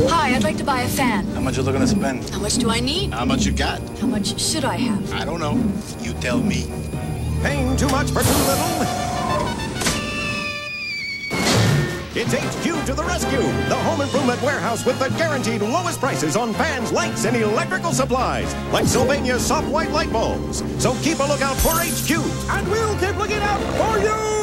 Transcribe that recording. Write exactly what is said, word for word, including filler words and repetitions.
Hi, I'd like to buy a fan. How much you looking to spend? How much do I need? How much you got? How much should I have? I don't know. You tell me. Paying too much for too little? It's H Q to the rescue! The home improvement warehouse with the guaranteed lowest prices on fans, lights, and electrical supplies, like Sylvania's soft white light bulbs. So keep a lookout for H Q, and we'll keep looking out for you!